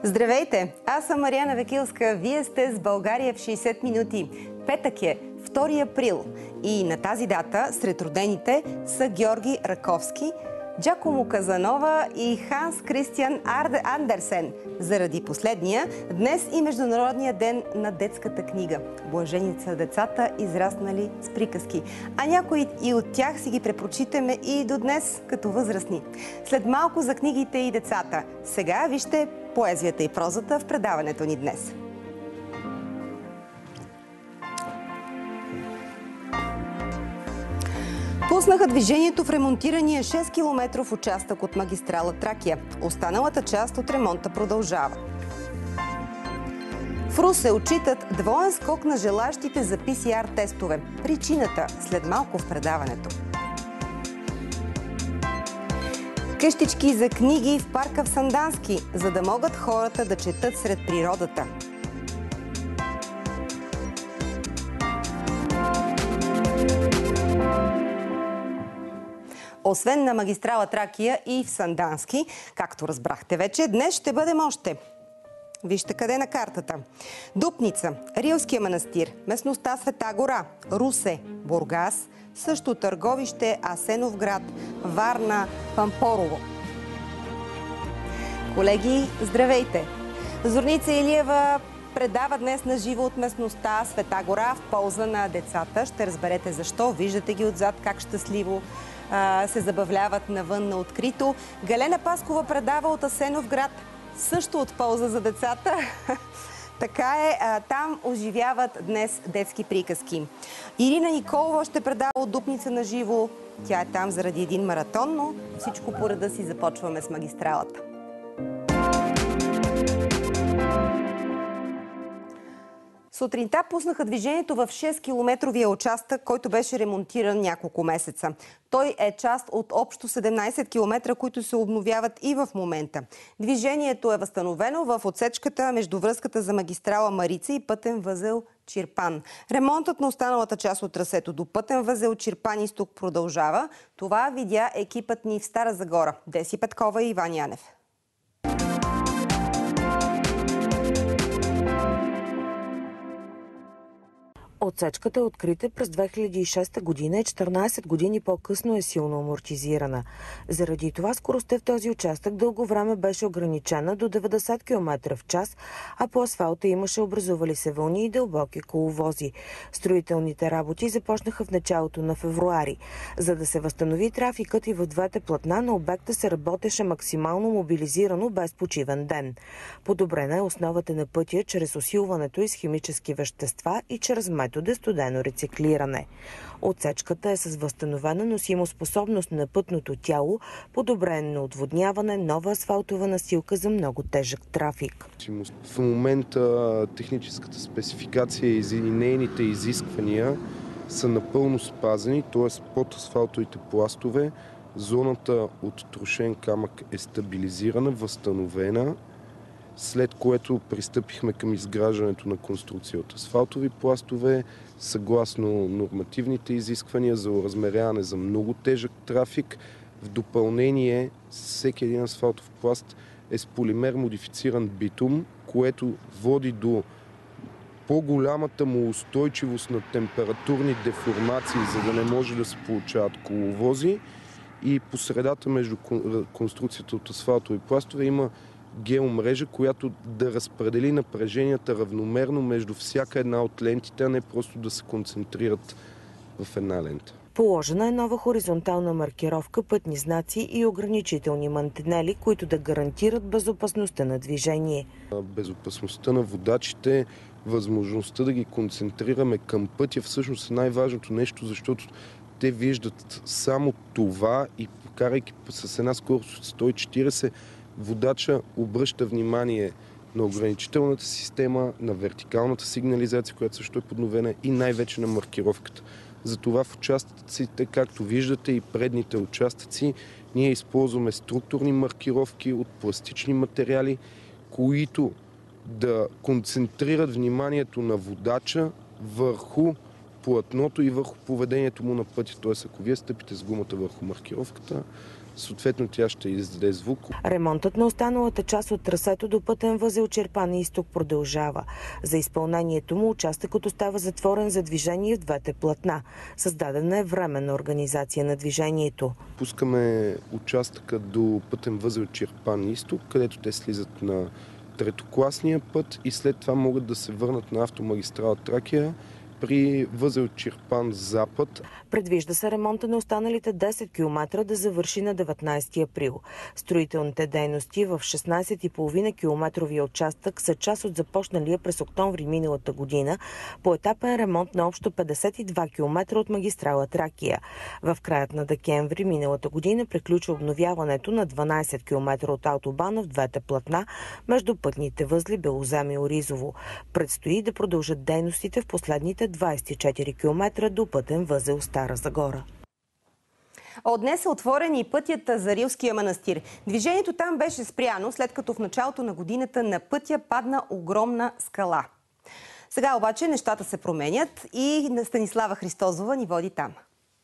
Здравейте! Аз съм Мариана Векилска. Вие сте с България в 60 минути. Петък е, 2 април. И на тази дата сред родените са Георги Раковски, Джакомо Казанова и Ханс Кристиан Андерсен. Заради последния, днес и Международния ден на детската книга. Блажени са децата, израснали с приказки. А някои и от тях си ги препрочитаме и до днес като възрастни. След малко за книгите и децата. Сега вижте поезията и прозата в предаването ни днес. Пуснаха движението в ремонтирания 6-километров участък от магистрала Тракия. Останалата част от ремонта продължава. В Русе отчитат двоен скок на желащите за PCR тестове. Причината след малко в предаването. Къщички за книги в парка в Сандански, за да могат хората да четат сред природата. Освен на магистрала Тракия и в Сандански, както разбрахте вече, днес ще бъдем още. Вижте къде на картата. Дупница, Рилския манастир, местността Света гора, Русе, Бургас, също Търговище, Асеновград, Варна, Пампорово. Колеги, здравейте! Зорница Илиева предава днес на живо от местността Света гора в полза на децата. Ще разберете защо. Виждате ги отзад как щастливо се забавляват навън на открито. Галена Паскова предава от Асеновград, също от полза за децата. Така е, там оживяват днес детски приказки. Ирина Николова ще предава от Дупница на живо. Тя е там заради един маратон, но всичко по реда си започваме с магистралата. Сутринта пуснаха движението в 6-километровия участък, който беше ремонтиран няколко месеца. Той е част от общо 17 км, които се обновяват и в момента. Движението е възстановено в отсечката между връзката за магистрала Марица и пътен възел Чирпан. Ремонтът на останалата част от трасето до пътен възел Чирпан изток продължава. Това видя екипът ни в Стара Загора. Деси Петкова и Иван Янев. Отсечката е открита през 2006 година и 14 години по-късно е силно амортизирана. Заради това скоростта в този участък дълго време беше ограничена до 90 км в час, а по асфалта имаше образували се вълни и дълбоки коловози. Строителните работи започнаха в началото на февруари. За да се възстанови трафикът и в двете платна, на обекта се работеше максимално мобилизирано без почивен ден. Подобрена е основата на пътя чрез усилването и с химически вещества и чрез метода студено рециклиране. Отсечката е с възстановена носимоспособност на пътното тяло, подобрено на отводняване, нова асфалтова настилка за много тежък трафик. В момента техническата спецификация и нейните изисквания са напълно спазени, т.е. под асфалтовите пластове зоната от трошен камък е стабилизирана, възстановена, след което пристъпихме към изграждането на конструкция от асфалтови пластове, съгласно нормативните изисквания за оразмеряване за много тежък трафик. В допълнение, всеки един асфалтов пласт е с полимер модифициран битум, което води до по-голямата му устойчивост на температурни деформации, за да не може да се получават коловози. И по средата между конструкцията от асфалтови пластове има геомрежа, която да разпредели напреженията равномерно между всяка една от лентите, а не просто да се концентрират в една лента. Положена е нова хоризонтална маркировка, пътни знаци и ограничителни мантинели, които да гарантират безопасността на движение. Безопасността на водачите, възможността да ги концентрираме към пътя всъщност е най-важното нещо, защото те виждат само това и карайки с една скорост от 140, водача обръща внимание на ограничителната система, на вертикалната сигнализация, която също е подновена и най-вече на маркировката. Затова в участъците, както виждате и предните участъци, ние използваме структурни маркировки от пластични материали, които да концентрират вниманието на водача върху платното и върху поведението му на пътя. Т.е. ако вие стъпите с гумата върху маркировката, съответно тя ще издаде звук. Ремонтът на останалата част от трасето до пътен възел Чирпан изток продължава. За изпълнението му участъкът остава затворен за движение в двете платна. Създадена е временна организация на движението. Пускаме участъка до пътен възел Чирпан изток, където те слизат на третокласния път и след това могат да се върнат на автомагистрала Тракия при възел Чирпан запад. Предвижда се ремонта на останалите 10 км да завърши на 19 април. Строителните дейности в 16,5 километровия участък са част от започналия през октомври миналата година по етапен ремонт на общо 52 км от магистрала Тракия. В краят на декември миналата година приключи обновяването на 12 км от автобана в двете платна между пътните възли Белозем и Оризово. Предстои да продължат дейностите в последните 24 км до пътен възел Стара Загора. От днес е отворен и пътят за Рилския манастир. Движението там беше спряно, след като в началото на годината на пътя падна огромна скала. Сега обаче нещата се променят и Станислава Христозова ни води там.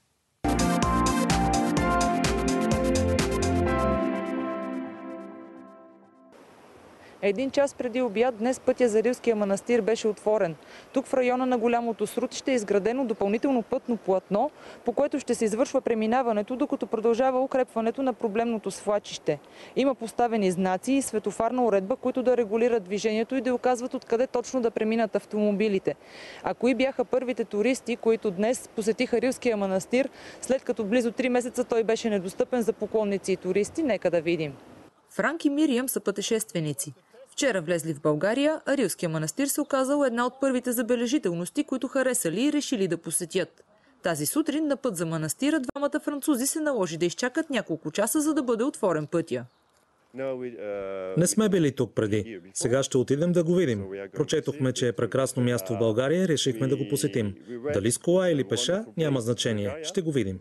Един час преди обяд днес пътя за Рилския манастир беше отворен. Тук в района на голямото срутище е изградено допълнително пътно платно, по което ще се извършва преминаването, докато продължава укрепването на проблемното свлачище. Има поставени знаци и светофарна уредба, които да регулират движението и да указват откъде точно да преминат автомобилите. А кои бяха първите туристи, които днес посетиха Рилския манастир, след като близо 3 месеца той беше недостъпен за поклонници и туристи, нека да видим. Франк и Мириам са пътешественици. Вчера влезли в България, а Рилския манастир се оказал една от първите забележителности, които харесали и решили да посетят. Тази сутрин на път за манастира двамата французи се наложи да изчакат няколко часа, за да бъде отворен пътя. Не сме били тук преди. Сега ще отидем да го видим. Прочетохме, че е прекрасно място в България и решихме да го посетим. Дали с кола или пеша, няма значение. Ще го видим.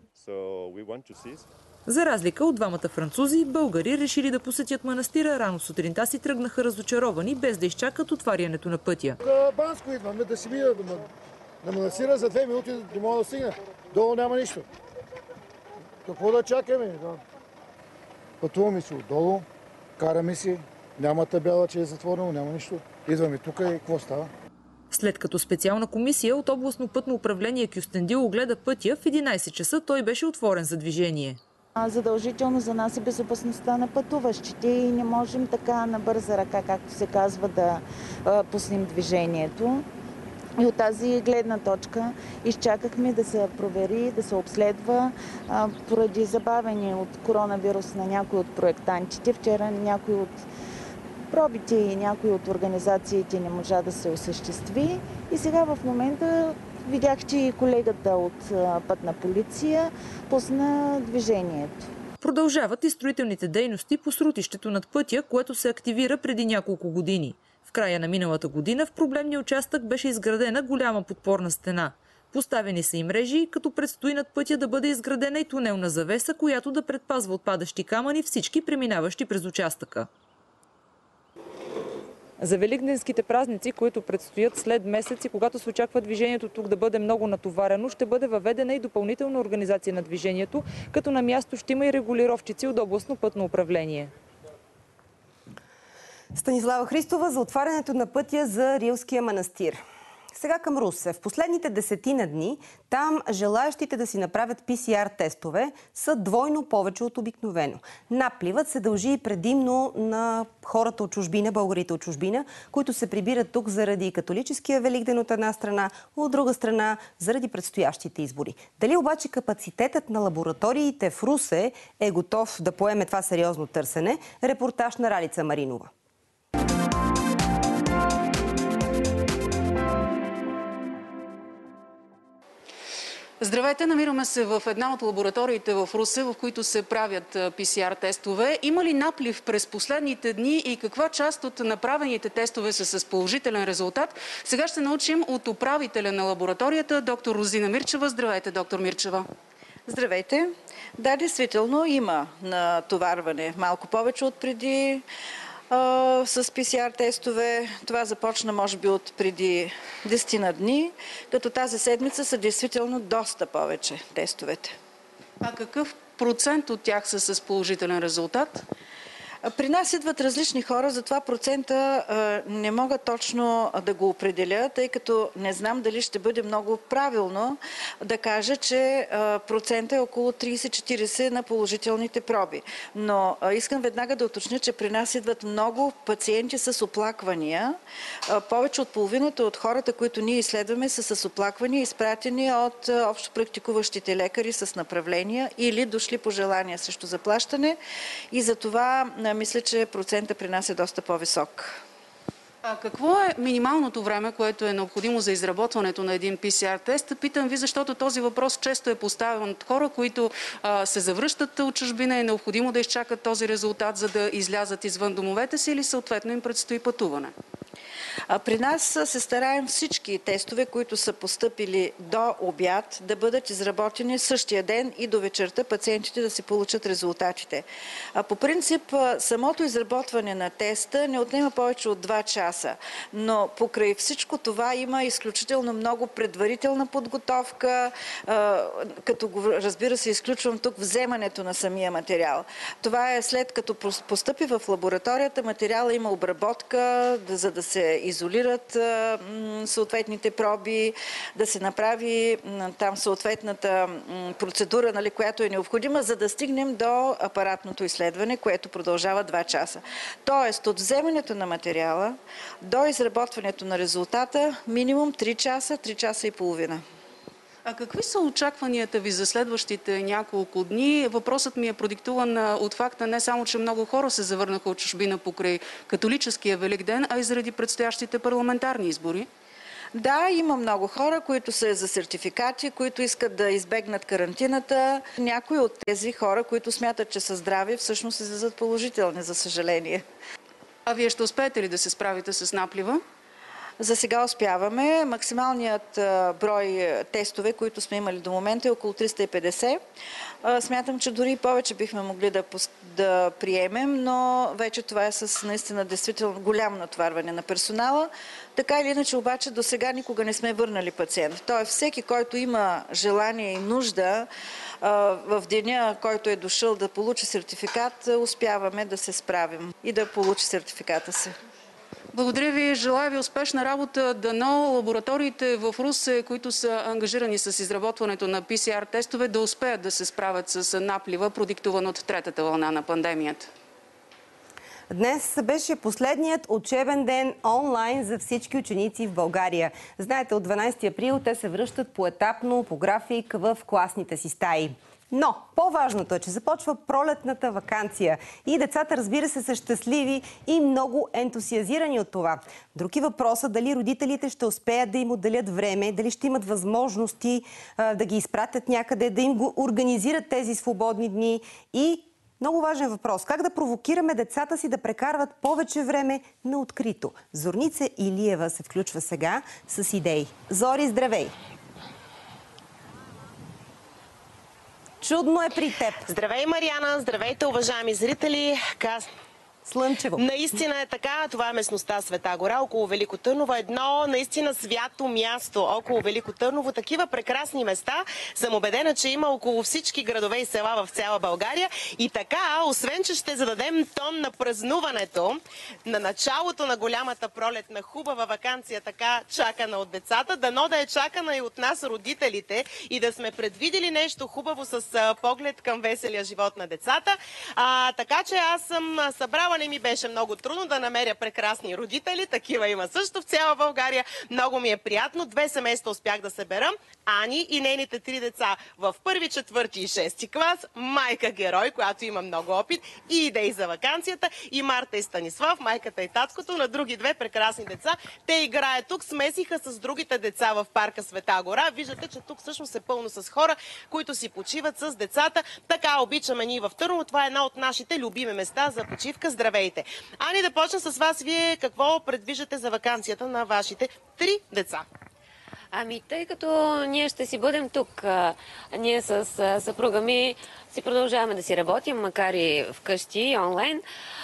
За разлика от двамата французи, българи решили да посетят манастира рано сутринта си тръгнаха разочаровани, без да изчакат отварянето на пътя. Банско идваме да си видя на манастира за 2 минути не мога да стигна. Долу няма нищо. Какво да чакаме? Пътуваме си отдолу, караме си, няма табела, че е затворено, няма нищо. Идваме тук и какво става? След като специална комисия от областно пътно управление Кюстендил огледа пътя, в 11 часа той беше отворен за движение. Задължително за нас е безопасността на пътуващите и не можем така на бърза ръка, както се казва, да пуснем движението. И от тази гледна точка изчакахме да се провери, да се обследва поради забавяне от коронавирус на някои от проектантите. Вчера някои от пробите и някои от организациите не можа да се осъществи. И сега в момента видях, че и колегата от пътна полиция пусна движението. Продължават и строителните дейности по срутището над пътя, което се активира преди няколко години. В края на миналата година в проблемния участък беше изградена голяма подпорна стена. Поставени са и мрежи, като предстои над пътя да бъде изградена и тунелна завеса, която да предпазва от падащи камъни всички преминаващи през участъка. За великденските празници, които предстоят след месеци, когато се очаква движението тук да бъде много натоварено, ще бъде въведена и допълнителна организация на движението, като на място ще има и регулировчици от областно пътно управление. Станислава Христова за отварянето на пътя за Рилския манастир. Сега към Русе. В последните 10 дни там желаящите да си направят PCR тестове са двойно повече от обикновено. Напливът се дължи и предимно на хората от чужбина, българите от чужбина, които се прибират тук заради католическия Великден от една страна, от друга страна заради предстоящите избори. Дали обаче капацитетът на лабораториите в Русе е готов да поеме това сериозно търсене? Репортаж на Ралица Маринова. Здравейте, намираме се в една от лабораториите в Русе, в които се правят PCR тестове. Има ли наплив през последните дни и каква част от направените тестове са с положителен резултат? Сега ще научим от управителя на лабораторията, доктор Розина Мирчева. Здравейте, доктор Мирчева. Здравейте. Да, действително има натоварване малко повече от преди. с PCR тестове. Това започна може би от преди 10 дни, като тази седмица са действително доста повече тестовете. А какъв процент от тях са с положителен резултат? При нас идват различни хора, затова процента не мога точно да го определя, тъй като не знам дали ще бъде много правилно да кажа, че процента е около 30-40 на положителните проби. Но искам веднага да уточня, че при нас идват много пациенти с оплаквания. Повече от половината от хората, които ние изследваме, са с оплаквания, изпратени от общопрактикуващите лекари с направления или дошли по желание срещу заплащане. И за това мисля, че процента при нас е доста по-висок. А какво е минималното време, което е необходимо за изработването на един PCR тест? Питам ви, защото този въпрос често е поставен от хора, които се завръщат от чужбина, е необходимо да изчакат този резултат, за да излязат извън домовете си или съответно им предстои пътуване? При нас се стараем всички тестове, които са постъпили до обяд, да бъдат изработени същия ден и до вечерта пациентите да си получат резултатите. По принцип, самото изработване на теста не отнема повече от 2 часа, но покрай всичко това има изключително много предварителна подготовка, като разбира се изключвам тук вземането на самия материал. Това е след като постъпи в лабораторията, материала има обработка, за да се изолират съответните проби, да се направи там съответната процедура, която е необходима, за да стигнем до апаратното изследване, което продължава 2 часа. Тоест, от вземането на материала до изработването на резултата минимум 3 часа, 3 часа и половина. А какви са очакванията ви за следващите няколко дни? Въпросът ми е продиктуван от факта не само, че много хора се завърнаха от чужбина покрай католическия Великден, а и заради предстоящите парламентарни избори. Да, има много хора, които са за сертификати, които искат да избегнат карантината. Някои от тези хора, които смятат, че са здрави, всъщност излизат положителни, за съжаление. А вие ще успеете ли да се справите с наплива? За сега успяваме. Максималният брой тестове, които сме имали до момента е около 350. Смятам, че дори повече бихме могли да приемем, но вече това е с наистина действително голямо натоварване на персонала. Така или иначе обаче до сега никога не сме върнали пациент. Тоест всеки, който има желание и нужда в деня, който е дошъл да получи сертификат, успяваме да се справим и да получи сертификата си. Благодаря ви, желая ви успешна работа. Дано лабораториите в Русе, които са ангажирани с изработването на PCR тестове, да успеят да се справят с наплива, продиктуван от третата вълна на пандемията. Днес беше последният учебен ден онлайн за всички ученици в България. Знаете, от 12 април те се връщат поетапно, по график в класните си стаи. Но по-важното е, че започва пролетната ваканция и децата, разбира се, са щастливи и много ентусиазирани от това. Друг е въпросът дали родителите ще успеят да им отделят време, дали ще имат възможности да ги изпратят някъде, да им го организират тези свободни дни и много важен въпрос. Как да провокираме децата си да прекарват повече време на открито? Зорница Илиева се включва сега с идеи. Зори, здравей! Чудно е при теб. Здравей, Мариана! Здравейте, уважаеми зрители! Слънчево. Наистина е така. Това е местността Света гора, около Велико Търново. Едно наистина свято място около Велико Търново. Такива прекрасни места. Съм убедена, че има около всички градове и села в цяла България. И така, освен, че ще зададем тон на празнуването, на началото на голямата пролетна хубава ваканция, така чакана от децата, дано да е чакана и от нас, родителите, и да сме предвидели нещо хубаво с поглед към веселия живот на децата. Така че аз съм събрала. Не ми беше много трудно да намеря прекрасни родители. Такива има също в цяла България. Много ми е приятно. 2 семейства успях да събера. Ани и нейните 3 деца в 1, 4 и 6 клас. Майка герой, която има много опит и идеи за ваканцията. И Марта и Станислав, майката и таткото на други 2 прекрасни деца. Те играят тук, смесиха с другите деца в парка Света гора. Виждате, че тук всъщност е пълно с хора, които си почиват с децата. Така обичаме ние в Търново. Това е една от нашите любими места за почивка. Здравейте! Ани, да почна с вас. Вие какво предвиждате за ваканцията на вашите 3 деца? Ами, тъй като ние ще си бъдем тук, ние с съпруга ми си продължаваме да си работим, макар и вкъщи, онлайн.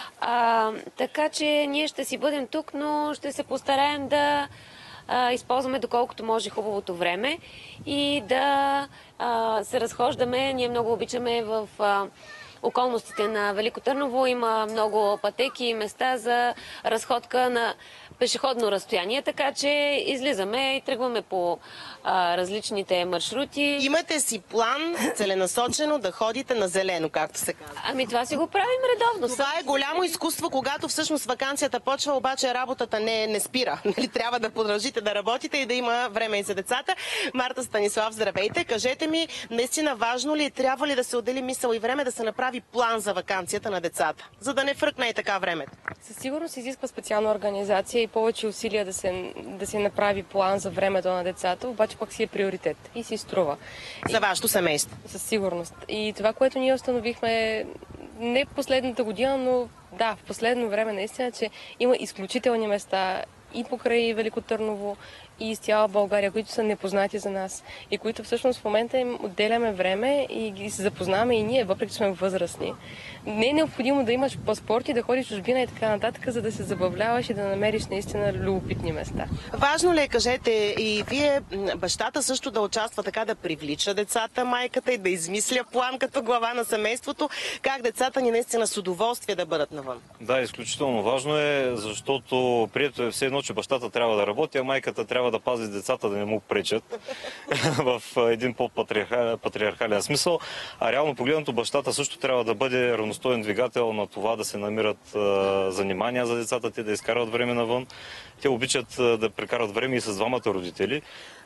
Така че ние ще си бъдем тук, но ще се постараем да използваме доколкото може хубавото време и да се разхождаме. Ние много обичаме в околностите на Велико Търново. Има много пътеки и места за разходка на пешеходно разстояние, така че излизаме и тръгваме по различните маршрути. Имате си план целенасочено да ходите на зелено, както се казва? Ами това си го правим редовно. Това е голямо изкуство, когато всъщност ваканцията почва, обаче работата не спира. Нали? Трябва да продължите да работите и да има време и за децата. Марта Станислав, здравейте. Кажете ми, наистина важно ли, трябва ли да се отдели мисъл и време да се направи план за ваканцията на децата, за да не фръкне и така времето? Със сигурност изисква специална организация и повече усилия да се направи план за времето на децата, обаче пък си е приоритет и си струва. За вашето семейство? Със сигурност. И това, което ние установихме не последната година, но да, в последно време наистина, че има изключителни места и покрай Велико Търново, и из цяла България, които са непознати за нас и които всъщност в момента им отделяме време и ги се запознаваме и ние, въпреки че сме възрастни. Не е необходимо да имаш паспорт и да ходиш в чужбина и така нататък, за да се забавляваш и да намериш наистина любопитни места. Важно ли е, кажете, и вие, бащата също да участва така, да привлича децата, майката и да измисля план като глава на семейството, как децата ни наистина с удоволствие да бъдат навън? Да, изключително важно е, защото прието е все едно, че бащата трябва да работи, а майката трябва да пази децата да не му пречат в един по-патриархален смисъл. А реално погледнато бащата също трябва да бъде равностоен двигател на това да се намират занимания за децата, те да изкарват време навън. Те обичат да прекарат време и с двамата родители.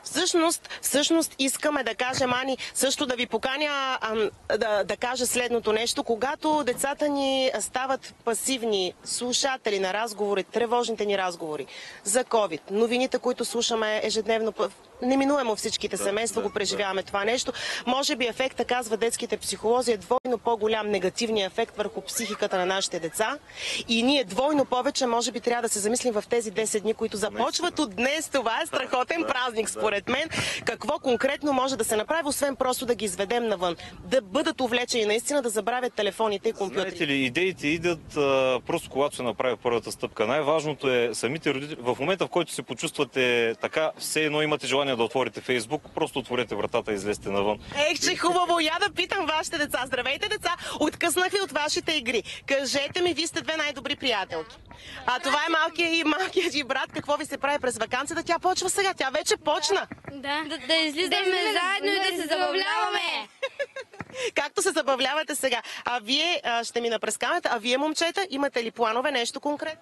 Всъщност искаме да кажем, Ани, също да ви поканя да кажа следното нещо. Когато децата ни стават пасивни слушатели на разговори, тревожните ни разговори за COVID, новините, които слушаме ежедневно, неминуемо всичките семейства го преживяваме това нещо. Може би ефекта, казва детските психолози, е двойно по-голям негативният ефект върху психиката на нашите деца. И ние двойно повече, може би, трябва да се замислим в тези 10 дни, които започват от днес. Това е страхотен празник, според мен. Какво конкретно може да се направи, освен просто да ги изведем навън? Да бъдат увлечени, наистина да забравят телефоните и компютрите. Знаете ли, идеите идат просто когато се направи първата стъпка. Най-важното е самите родители. В момента, в който се почувствате така, все едно имате желание да отворите Фейсбук, просто отворете вратата и излезте навън. Че хубаво! Я да питам вашите деца. Здравейте, деца! Откъснах ви от вашите игри. Кажете ми, вие сте две най-добри приятелки. Това е малкият ви брат. Какво ви се прави през ваканцията? Тя почва сега. Тя вече почна. Да излизаме заедно и да се забавляваме. Както се забавлявате сега. А вие ще ми напрескавате. А вие, момчета, имате ли планове, нещо конкретно?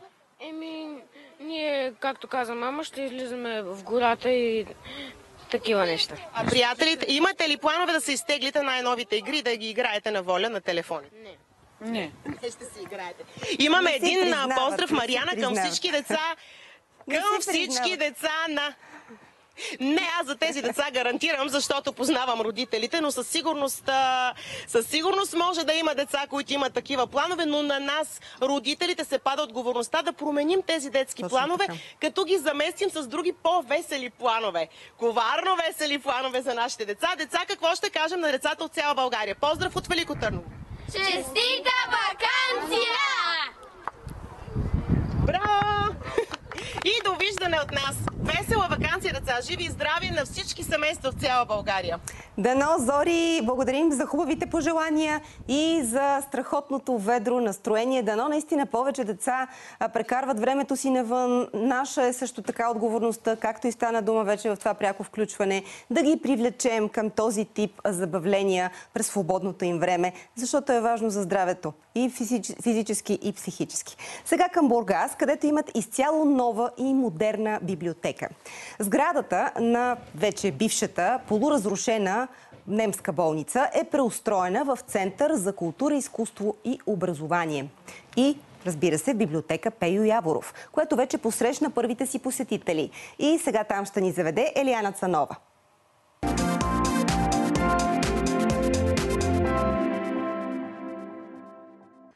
Ние, както каза мама, ще излизаме в гората и такива неща. А приятелите, имате ли планове да се изтеглите най-новите игри, да ги играете на воля на телефони? Не. Ще си играете. Имаме един поздрав, Мариана, към всички деца. Към всички деца на... Не, аз за тези деца гарантирам, защото познавам родителите, но със сигурност може да има деца, които имат такива планове, но на нас, родителите, се пада отговорността да променим тези детски планове, като ги заместим с други по-весели планове. Коварно весели планове за нашите деца. Деца, какво ще кажем на децата от цяла България? Поздрав от Велико Търново! Честита ваканция! Браво! И довиждане от нас! Весела ваканция, деца! Живи и здрави на всички семейства в цяла България! Дано, Зори, благодарим за хубавите пожелания и за страхотното ведро настроение. Дано наистина повече деца прекарват времето си навън. Наша е също така отговорността, както и стана дума вече в това пряко включване, да ги привлечем към този тип забавления през свободното им време, защото е важно за здравето и физически, и психически. Сега към Бургас, където имат изцяло нова и модерна библиотека. Сградата на вече бившата полуразрушена немска болница е преустроена в Център за култура, изкуство и образование. И, разбира се, библиотека Пейо Яворов, което вече посрещна първите си посетители. И сега там ще ни заведе Елиана Цанова.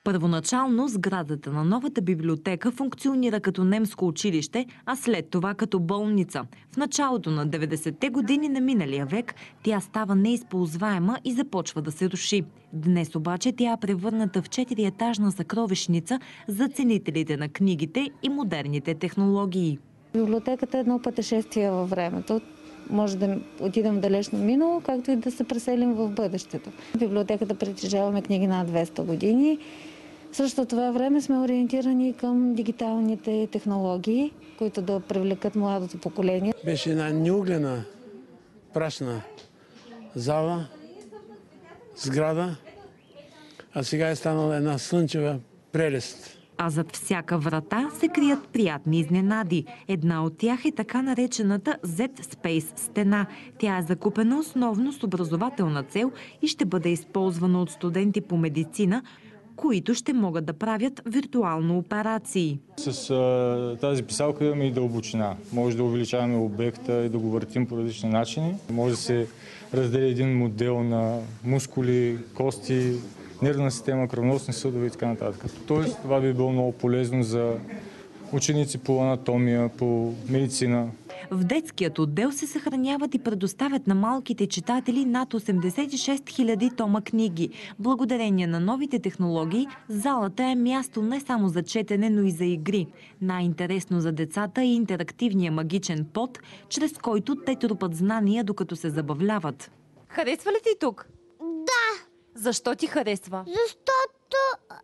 Първоначално сградата на новата библиотека функционира като немско училище, а след това като болница. В началото на 90-те години на миналия век тя става неизползваема и започва да се руши. Днес обаче тя е превърната в 4-етажна съкровищница за ценителите на книгите и модерните технологии. Библиотеката е едно пътешествие във времето. Може да отидем в далечно минало, както и да се преселим в бъдещето. В библиотеката притежаваме книги над 200 години. В същото това време сме ориентирани към дигиталните технологии, които да привлекат младото поколение. Беше една неуглена, прашна зала, сграда, а сега е станала една слънчева прелест. А зад всяка врата се крият приятни изненади. Една от тях е така наречената Z-Space стена. Тя е закупена основно с образователна цел и ще бъде използвана от студенти по медицина, които ще могат да правят виртуално операции. С тази писалка имаме и дълбочина. Може да увеличаваме обекта и да го въртим по различни начини. Може да се разделя един модел на мускули, кости, нервна система, кръвоносни съдове и така нататък. Тоест, това би било много полезно за ученици по анатомия, по медицина. В детският отдел се съхраняват и предоставят на малките читатели над 86 000 тома книги. Благодарение на новите технологии, залата е място не само за четене, но и за игри. Най-интересно за децата е интерактивния магичен под, чрез който те трупат знания, докато се забавляват. Харесва ли ти тук? Да. Защо ти харесва? Защото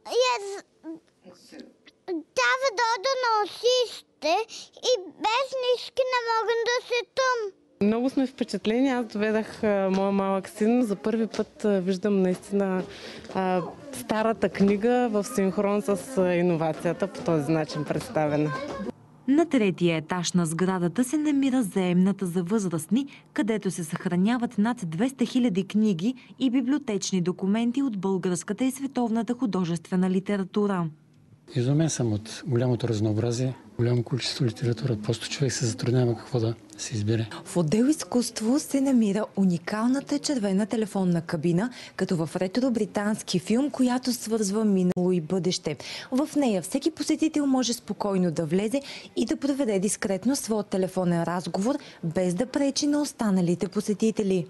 дава дода на усите и без ниски не мога да се тъм. Много сме впечатлени. Аз доведах моя малък син. За първи път виждам наистина старата книга в синхрон с иновацията по този начин представена. На третия етаж на сградата се намира заемната за възрастни, където се съхраняват над 200 000 книги и библиотечни документи от българската и световната художествена литература. Изумен съм от голямото разнообразие, голямо количество литература. Просто човек се затруднява какво да се избере. В отдел изкуство се намира уникалната червена телефонна кабина, като в ретро-британски филм, която свързва минало и бъдеще. В нея всеки посетител може спокойно да влезе и да проведе дискретно своя телефонен разговор, без да пречи на останалите посетители.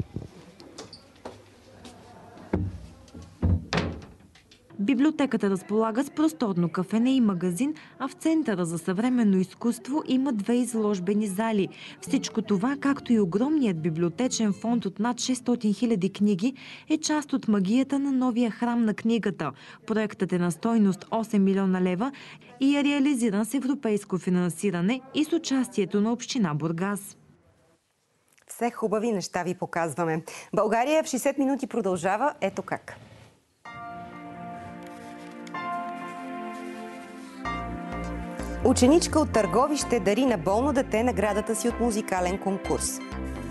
Библиотеката разполага с просторно кафене и магазин, а в Центъра за съвременно изкуство има 2 изложбени зали. Всичко това, както и огромният библиотечен фонд от над 600 000 книги, е част от магията на новия храм на книгата. Проектът е на стойност 8 милиона лева и е реализиран с европейско финансиране и с участието на община Бургас. Все хубави неща ви показваме. България в 60 минути продължава ето как. Ученичка от Търговище дари на болно дете наградата си от музикален конкурс.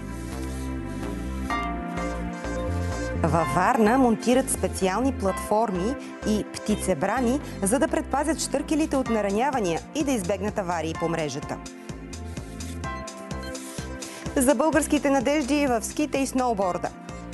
Във Варна монтират специални платформи и птицебрани, за да предпазят щъркелите от наранявания и да избегнат аварии по мрежата. За българските надежди в ските и сноуборда.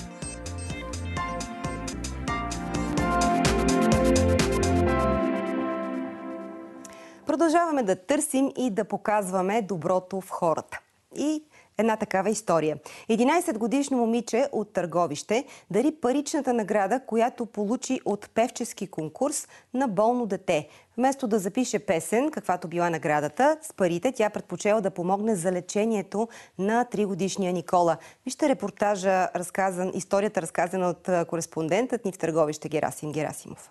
Продължаваме да търсим и да показваме доброто в хората. И една такава история. 11-годишно момиче от Търговище дари паричната награда, която получи от певчески конкурс на болно дете. Вместо да запише песен, каквато била наградата, с парите тя предпочела да помогне за лечението на 3-годишния Никола. Вижте репортажа, историята разказана от кореспондентът ни в Търговище Герасим Герасимов.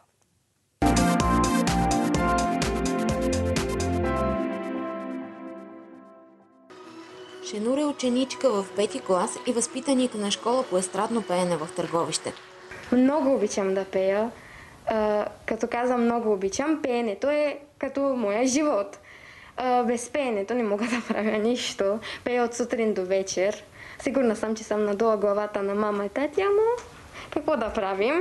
Шенур е ученичка в 5-ти клас и възпитаник на школа по естрадно пеене в Търговище. Много обичам да пея. Като казвам много обичам, пеенето е като моя живот. Без пеенето не мога да правя нищо. Пея от сутрин до вечер. Сигурна съм, че съм надолу главата на мама и татя, но какво да правим?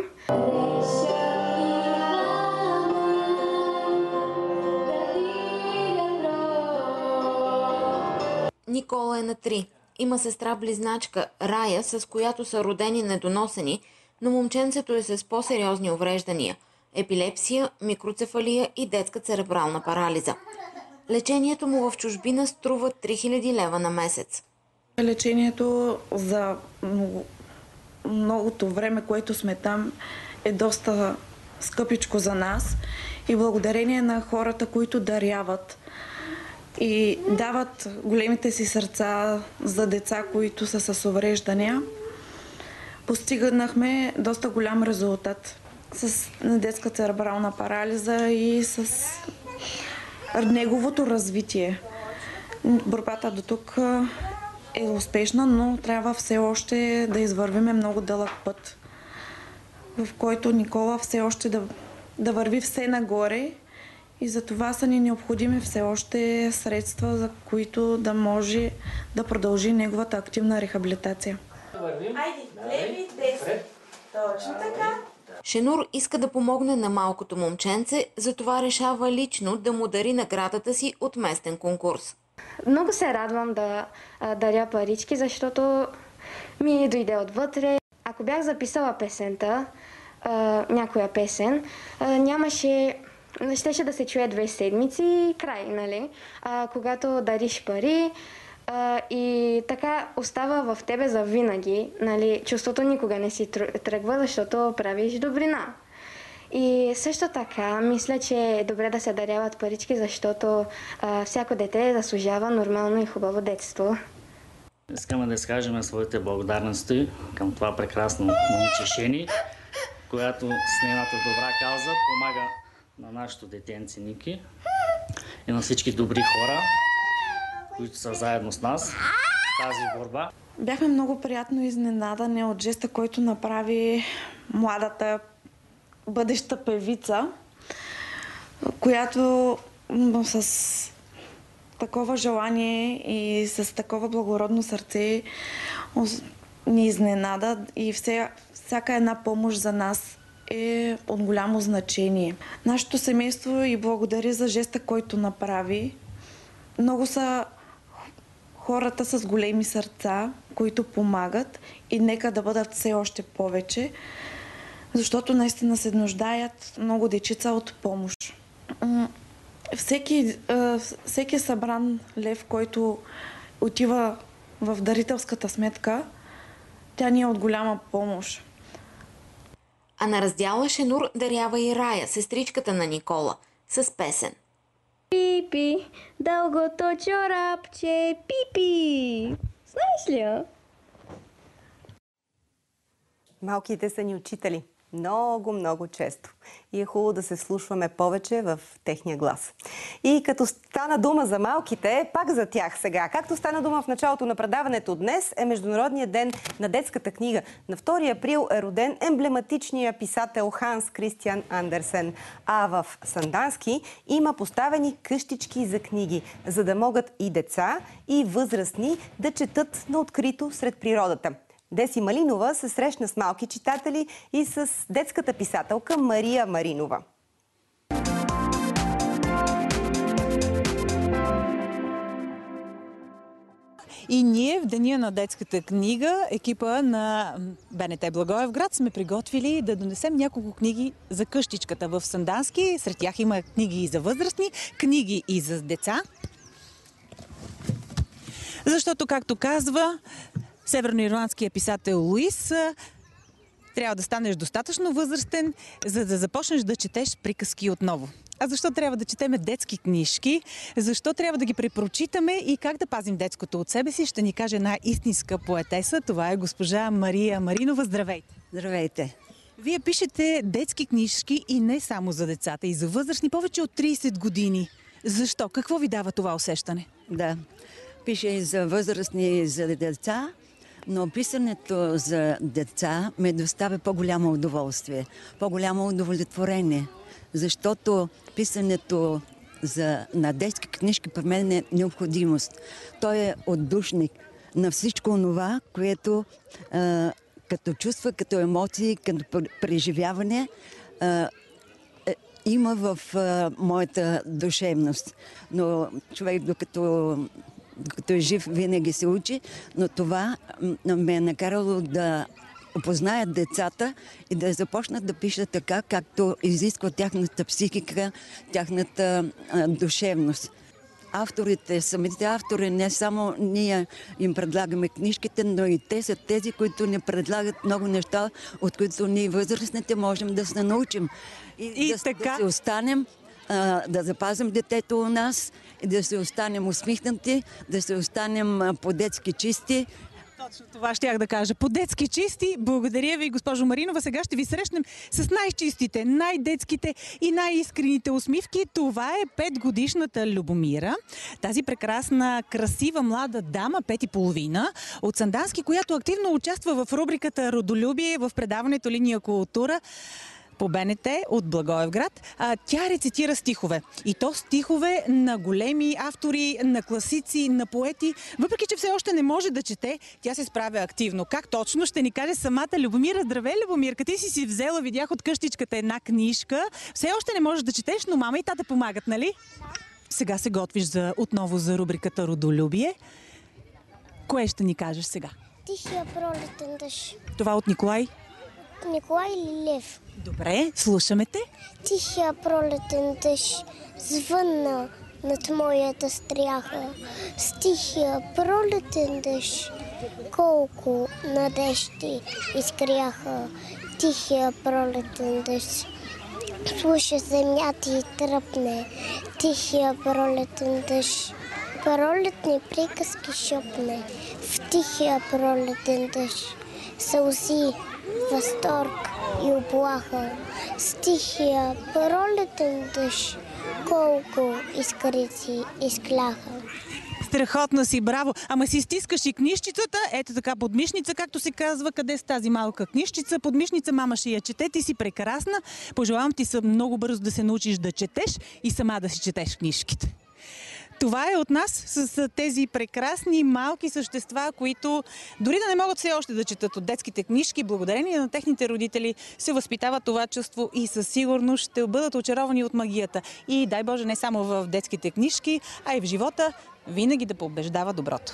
Никола е на 3. Има сестра-близначка Рая, с която са родени недоносени, но момченцето е с по-сериозни увреждания. епилепсия, микроцефалия и детска церебрална парализа. Лечението му в чужбина струва 3000 лева на месец. Лечението за многото време, което сме там, е доста скъпичко за нас и благодарение на хората, които даряват и дават големите си сърца за деца, които са с увреждания, постигнахме доста голям резултат с детска церебрална парализа и с неговото развитие. Борбата до тук е успешна, но трябва все още да извървиме много дълъг път, в който Никола все още да върви все нагоре и за това са ни необходими все още средства, за които да може да продължи неговата активна рехабилитация. Айде, леви, десни. Точно така. Шенур иска да помогне на малкото момченце, затова решава лично да му дари наградата си от местен конкурс. Много се радвам да даря парички, защото ми дойде отвътре. Ако бях записала песента, някоя песен, щеше да се чуе 2 седмици и край, нали? Когато дариш пари и така остава в тебе за винаги, нали? Чувството никога не си тръгва, защото правиш добрина. И също така, мисля, че е добре да се даряват парички, защото всяко дете заслужава нормално и хубаво детство. Искаме да изкажем своите благодарности към това прекрасно момиче Шени, която с нейната добра кауза помага на нашето детенце Ники и на всички добри хора, които са заедно с нас в тази борба. Бяхме много приятно изненадани от жеста, който направи младата бъдеща певица, която с такова желание и с такова благородно сърце ни изненада и всяка една помощ за нас е от голямо значение. Нашето семейство и благодари за жеста, който направи. Много са хората с големи сърца, които помагат и нека да бъдат все още повече, защото наистина се нуждаят много дечица от помощ. Всеки събран лев, който отива в дарителската сметка, тя ни е от голяма помощ. А на раздяла Шенур дарява и Рая, сестричката на Никола, с песен. Пипи, дългото чорапче, пипи. Знаеш ли? Малките са ни учители. Много, много често. И е хубаво да се вслушваме повече в техния глас. И като стана дума за малките, пак за тях сега. Както стана дума в началото на предаването днес, е Международният ден на детската книга. На 2 април е роден емблематичният писател Ханс Кристиан Андерсен. А в Сандански има поставени къщички за книги, за да могат и деца, и възрастни да четат на открито сред природата. Деси Малинова се срещна с малки читатели и с детската писателка Мария Маринова. И ние в Деня на детската книга, екипа на БНТ Благоевград, сме приготвили да донесем няколко книги за къщичката в Сандански. Сред тях има книги и за възрастни, книги и за деца. Защото, както казва северноирландският писател Луис, трябва да станеш достатъчно възрастен, за да започнеш да четеш приказки отново. А защо трябва да четеме детски книжки? Защо трябва да ги препрочитаме и как да пазим детското от себе си? Ще ни каже една истинска поетеса. Това е госпожа Мария Маринова. Здравейте! Здравейте! Вие пишете детски книжки и не само за децата, и за възрастни повече от 30 години. Защо? Какво ви дава това усещане? Да, пиша и за възрастни, и за деца. Но писането за деца ме доставя по-голямо удоволствие, по-голямо удовлетворение, защото писането на детски книжки при мен е необходимост. Той е отдушник на всичко това, което като чувства, като емоции, като преживяване има в моята душевност. Но човек, докато е жив, винаги се учи, но това ме е накарало да опознаят децата и да започнат да пишат така, както изисква тяхната психика, тяхната душевност. Авторите, самите автори, не само ние им предлагаме книжките, но и те са тези, които ни предлагат много неща, от които ние възрастните можем да се научим. И да се останем, да запазим детето у нас, и да се останем усмихнати, да се останем по-детски чисти. Точно това щях да кажа. По-детски чисти. Благодаря ви, госпожо Маринова. Сега ще ви срещнем с най-чистите, най-детските и най-искрените усмивки. Това е 5-годишната Любомира. Тази прекрасна, красива млада дама, 5,5 от Сандански, която активно участва в рубриката Родолюбие в предаването Линия култура по БНТ от Благоевград. Тя рецитира стихове. И то стихове на големи автори, на класици, на поети. Въпреки че все още не може да чете, тя се справя активно. Как точно ще ни каже самата Любомира. Здравей, Любомирка! Ти си взела, видях от къщичката една книжка. Все още не можеш да четеш, но мама и тата помагат, нали? Сега се готвиш отново за рубриката Родолюбие. Кое ще ни кажеш сега? Тихия пролетен дъжд. Това от Николай? Николай Лилев. Добре, слушаме те. Тихия пролетен дъжд звънна над моята стряха. С тихия пролетен дъжд колко надежди изгряха. Тихия пролетен дъжд слуша земята и тръпне. Тихия пролетен дъжд пролетни приказки шепне. В тихия пролетен дъжд сълзи, възторг и оплаха. С тихия пролетен дъжд колко искрици изкляха. Страхотно си, браво! Ама си стискаш и книжчицата, ето така подмишница, както се казва. Къде с тази малка книжчица? Подмишница, мама ще я чете, ти си прекрасна. Пожелавам ти много бързо да се научиш да четеш и сама да си четеш книжките. Това е от нас с тези прекрасни малки същества, които дори да не могат все още да четат от детските книжки, благодарение на техните родители се възпитава това чувство и със сигурност ще бъдат очаровани от магията. И дай Боже, не само в детските книжки, а и в живота винаги да побеждава доброто.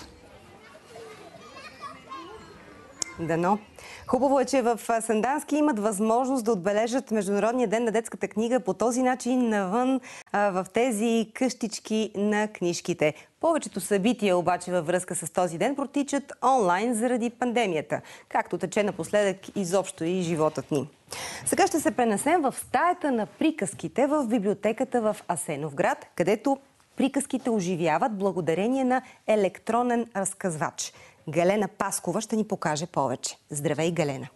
Дано. Хубаво е, че в Сандански имат възможност да отбележат Международния ден на детската книга по този начин навън в тези къщички на книжките. Повечето събития обаче във връзка с този ден протичат онлайн заради пандемията, както тече напоследък изобщо и животът ни. Сега ще се пренесем в стаята на приказките в библиотеката в Асеновград, където приказките оживяват благодарение на електронен разказвач. Галена Паскова ще ни покаже повече. Здравей, Галена!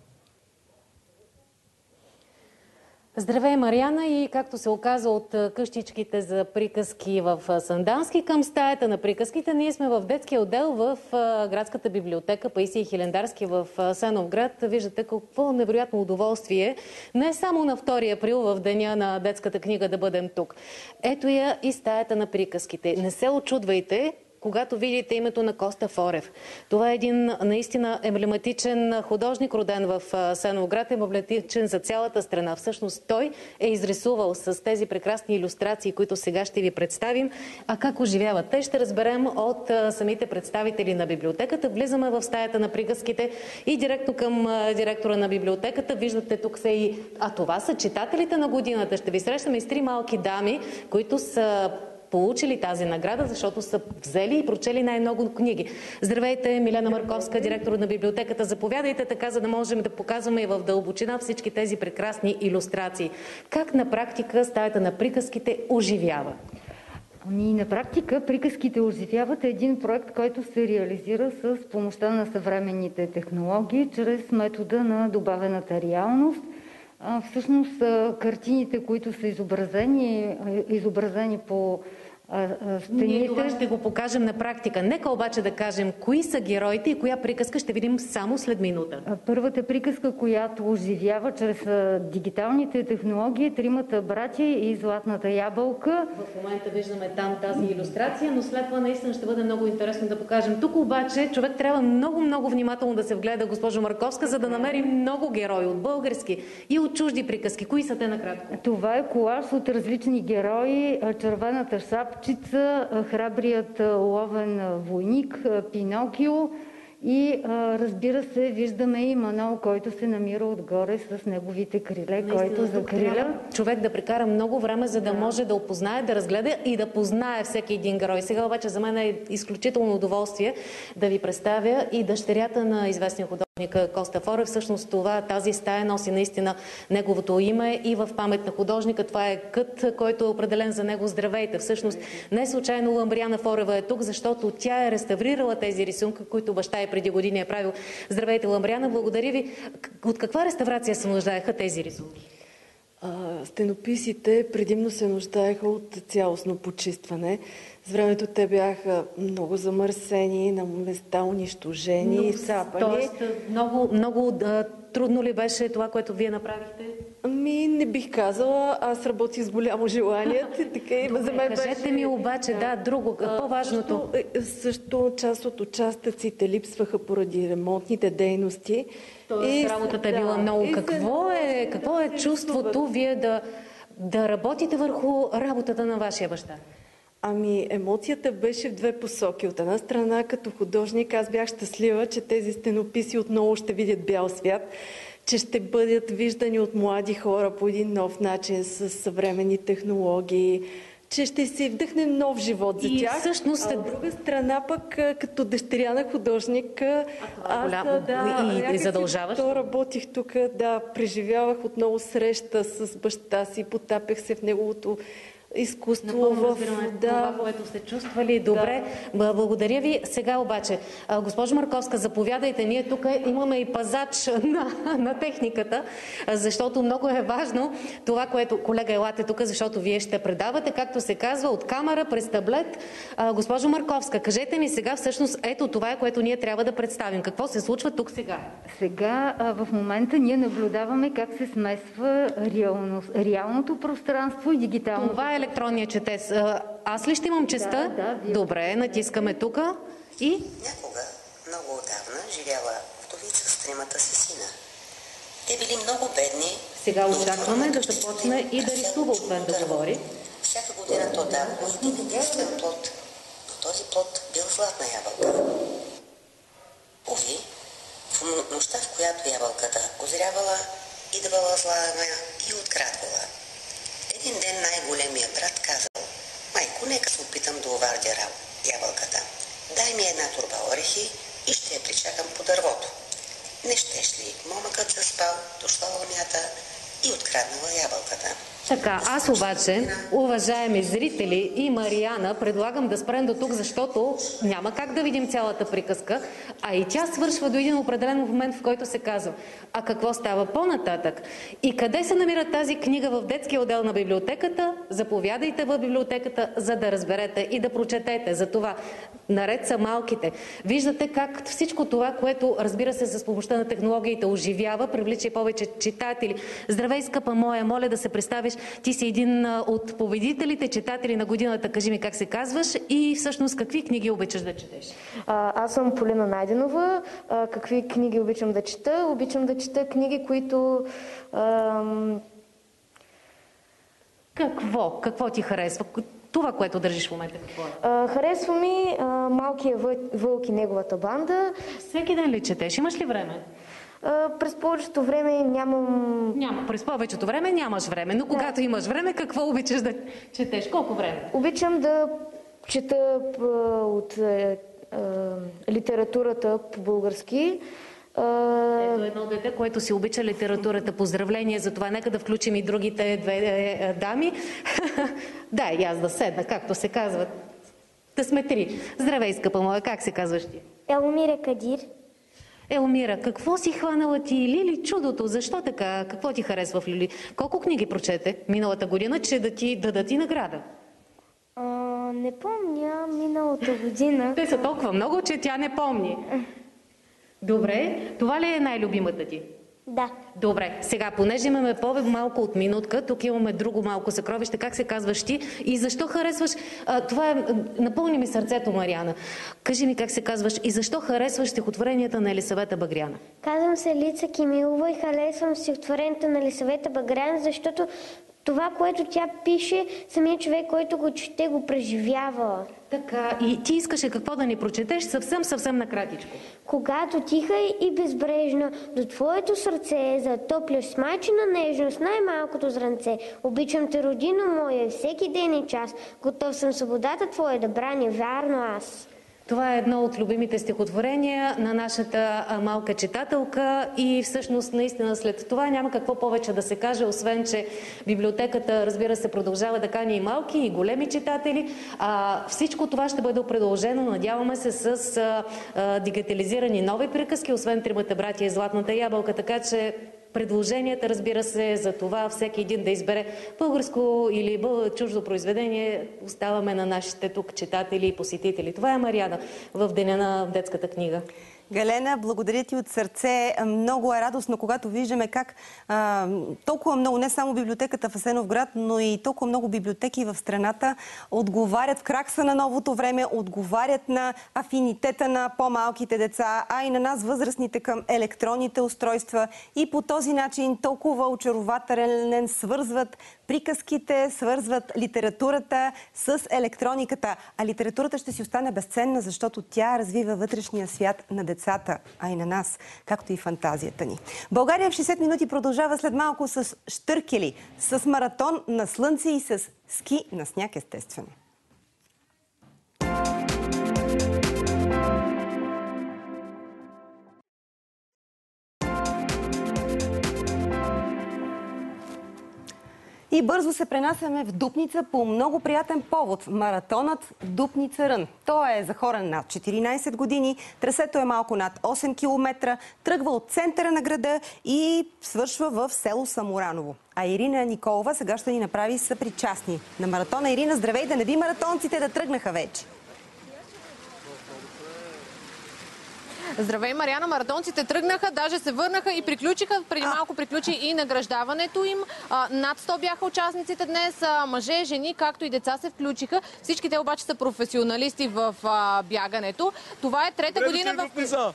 Здравей, Мариана, и както се оказа от къщичките за приказки в Сандански към стаята на приказките, ние сме в детския отдел в градската библиотека Паисий Хилендарски в Асеновград. Виждате какво невероятно удоволствие не само на 2 април в деня на детската книга да бъдем тук. Ето я и стаята на приказките. Не се очудвайте, когато видите името на Коста Форев. Това е един наистина емблематичен художник, роден в Асеновград, емблематичен за цялата страна. Всъщност той е изрисувал с тези прекрасни илюстрации, които сега ще ви представим. А как оживяват те, ще разберем от самите представители на библиотеката. Влизаме в стаята на приказките и директно към директора на библиотеката. Виждате тук са и... А това са читателите на годината. Ще ви срещаме и с 3 малки дами, които са получили тази награда, защото са взели и прочели най-много книги. Здравейте, Милена Марковска, директор на библиотеката. Заповядайте така, за да можем да показваме и в дълбочина всички тези прекрасни илюстрации. Как на практика стаята на приказките оживява? На практика приказките оживяват един проект, който се реализира с помощта на съвременните технологии, чрез метода на добавената реалност. Всъщност картините, които са изобразени по стените... Ние това ще го покажем на практика. Нека обаче да кажем кои са героите и коя приказка ще видим само след минута. Първата приказка, която оживява чрез дигиталните технологии, 3 братя и златната ябълка. В момента виждаме там тази илюстрация, но след това наистина ще бъде много интересно да покажем. Тук обаче човек трябва много внимателно да се вгледа, госпожо Марковска, за да намери много герои от български и от чужди приказки. Кои са те накратко? Това е колаж от различни герои. Червената шапчица, храбрият ловен войник, Пинокио И разбира се, виждаме и Манол, който се намира отгоре с неговите криле, който закриля. Човек да прекара много време, за да може да опознае, да разгледа и да познае всеки един герой. Сега обаче за мен е изключително удоволствие да ви представя и дъщерята на известния художник Коста Форе. Всъщност тази стая носи наистина неговото име и в памет на художника. Това е кът, който е определен за него. Здравейте! Всъщност не случайно Ламбриана Форева е тук, защото тя е реставрирала тези рисунки, които баща и преди години е правил. Здравейте, Ламбриана! Благодаря ви. От каква реставрация се нуждаеха тези рисунки? Стенописите предимно се нуждаеха от цялостно почистване. С времето те бяха много замърсени, на места унищожени, сапани. Тоест, много трудно ли беше това, което вие направихте? Не бих казала. Аз работих с голямо желание. За мен кажете ми обаче, друго, по-важното. Също част от участъците липсваха поради ремонтните дейности. Тоест, работата е била много. Какво е чувството вие да работите върху работата на вашия баща? Емоцията беше в две посоки. От една страна, като художник, аз бях щастлива, че тези стенописи отново ще видят бял свят, че ще бъдат виждани от млади хора по един нов начин с съвременни технологии, че ще се вдъхне нов живот за тях. Всъщност... От друга страна пък, като дъщеря на художник, задължаващо работих тук, преживявах отново среща с баща си, потапях се в неговото изкуство. Това, което сте чувствали. Добре, благодаря ви. Сега обаче, госпожо Марковска, заповядайте. Ние тук имаме и пазач на техниката, защото много е важно това, което... Колега, елате тук, защото вие ще предавате, както се казва, от камера през таблет. Госпожо Марковска, кажете ни сега всъщност, ето това е, което ние трябва да представим. Какво се случва тук сега? Сега, в момента, ние наблюдаваме как се смесва реалното пространство и дигиталното. Това е електронния четец. Аз ли ще имам честа? Добре, натискаме тук и... Някога, много отдавна, живяла вдовица с тримата си сина. Те били много бедни. Сега очакваме да започне и да рисува, освен да говори. Всяка година то давало един единствен плод, но този плод бил златна ябълка. Уви, в нощта, в която ябълката озрявала, идвала злана и открадвала. Един ден най-големия брат казал: майко, нека се опитам да овардя ябълката. Дай ми една турба орехи и ще я причакам по дървото. Не щеш ли? Момъкът заспал, дошла лунята и откраднала ябълката. Така, аз обаче, уважаеми зрители и Мариана, предлагам да спрем до тук, защото няма как да видим цялата приказка, а и тя свършва до един определен момент, в който се казва: а какво става по-нататък? И къде се намира тази книга? В детския отдел на библиотеката? Заповядайте в библиотеката, за да разберете и да прочетете. За това наред са малките. Виждате как всичко това, което, разбира се, с помощта на технологиите оживява, привлича и повече читатели. Здравей, скъпа моя, моля да се представиш. Ти си един от победителите, читатели на годината. Кажи ми как се казваш и всъщност какви книги обичаш да четеш? Аз съм Полина Найденова. Какви книги обичам да чета? Обичам да чета книги, които... Какво ти харесва? Това, което държиш в момента, какво е? Харесва ми Малкия вълк и неговата банда. Всеки ден ли четеш? Имаш ли време? През повечето време нямам... През повечето време нямаш време, но когато имаш време, какво обичаш да четеш? Колко време? Обичам да чета от литературата по-български. Ето едно дете, което си обича литературата. Поздравление за това. Нека да включим и другите две дами. Да, и аз да седна, както се казва. Да сме три. Здравей, скъпа моя, как се казваш ти? Елмира Кадир. Елмира, какво си хванала ти? Лили чудото? Защо така? Какво ти харесва в Лили? Колко книги прочете миналата година, че да ти дадат и награда? Не помня миналата година. Те са толкова много, че тя не помни. Добре, това ли е най-любимата ти? Да. Добре, сега, понеже имаме по-малко от минутка, тук имаме друго малко съкровище. Как се казваш ти и защо харесваш? Това е... Напълни ми сърцето, Мариана. Кажи ми как се казваш и защо харесваш стихотворенията на Елисавета Багряна? Казвам се Лица Кимилова и харесвам стихотворението на Елисавета Багряна, защото Това, което тя пише, самият човек, който го чете, го преживява. Така, и ти искаше какво да ни прочетеш? Съвсем накратичко. Когато тиха и безбрежна до твоето сърце затопляш с майчина нежност най-малкото зранце. Обичам те, родино моя, всеки ден и час. Готов съм свободата твоя да брани вярно аз. Това е едно от любимите стихотворения на нашата малка читателка и всъщност наистина след това няма какво повече да се каже, освен че библиотеката, разбира се, продължава да кани и малки, и големи читатели. Всичко това ще бъде продължено, надяваме се, с дигитализирани нови приказки, освен Тримата братя и Златната ябълка, така че предложенията, разбира се, за това всеки един да избере българско или чуждо произведение, оставаме на нашите тук читатели и посетители. Това е Мариана в Деня на детската книга. Галена, благодаря ти от сърце. Много е радостно, когато виждаме как толкова много, не само библиотеката в Асеновград, но и толкова много библиотеки в страната отговарят в крак са на новото време, отговарят на афинитета на по-малките деца, а и на нас, възрастните, към електронните устройства. И по този начин толкова очарователен свързват приказките, свързват литературата с електрониката. А литературата ще си остане безценна, защото тя развива вътрешния свят на децата, а и на нас, както и фантазията ни. България в 60 минути продължава след малко с щъркели, с маратон на слънце и с ски на сняг, естествено. И бързо се пренасяме в Дупница по много приятен повод. Маратонът Дупница Рън. Той е за хора над 14 години. Трасето е малко над 8 км. Тръгва от центъра на града и свършва в село Самураново. А Ирина Николова сега ще ни направи съпричастни на маратона. Ирина, здравей! Да не би маратонците да тръгнаха вече? Здравей, Мариана! Маратонците тръгнаха, даже се върнаха и приключиха. Преди малко приключи и награждаването им. Над 100 бяха участниците днес. Мъже, жени, както и деца се включиха. Всички те обаче са професионалисти в бягането. Това е трета година в...